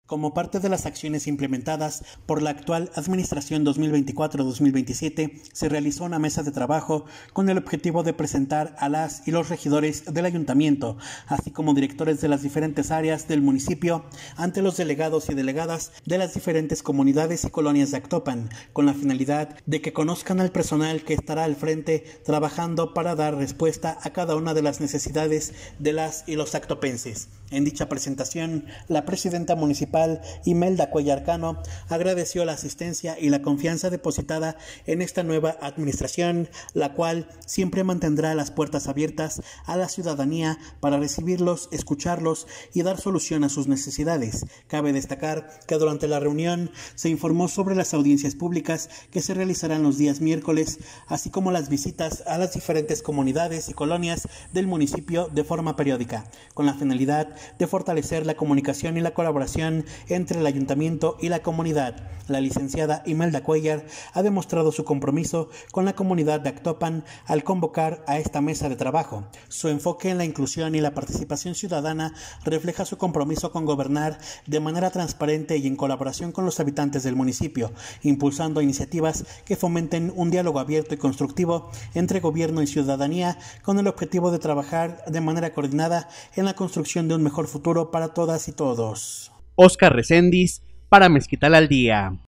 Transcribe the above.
Como parte de las acciones implementadas por la actual Administración 2024-2027, se realizó una mesa de trabajo con el objetivo de presentar a las y los regidores del Ayuntamiento, así como directores de las diferentes áreas del municipio, ante los delegados y delegadas de las diferentes comunidades y colonias de Actopan, con la finalidad de que conozcan al personal que estará al frente trabajando para dar respuesta a cada una de las necesidades de las y los actopenses. En dicha presentación, la presidenta municipal Imelda Cuellar Cano agradeció la asistencia y la confianza depositada en esta nueva administración, la cual siempre mantendrá las puertas abiertas a la ciudadanía para recibirlos, escucharlos y dar solución a sus necesidades. Cabe destacar que durante la reunión se informó sobre las audiencias públicas que se realizarán los días miércoles, así como las visitas a las diferentes comunidades y colonias del municipio de forma periódica, con la finalidad de fortalecer la comunicación y la colaboración entre el ayuntamiento y la comunidad. La licenciada Imelda Cuellar ha demostrado su compromiso con la comunidad de Actopan al convocar a esta mesa de trabajo. Su enfoque en la inclusión y la participación ciudadana refleja su compromiso con gobernar de manera transparente y en colaboración con los habitantes del municipio, impulsando iniciativas que fomenten un diálogo abierto y constructivo entre gobierno y ciudadanía con el objetivo de trabajar de manera coordinada en la construcción de un mejor futuro para todas y todos. Oscar Recendis para Mezquital al Día.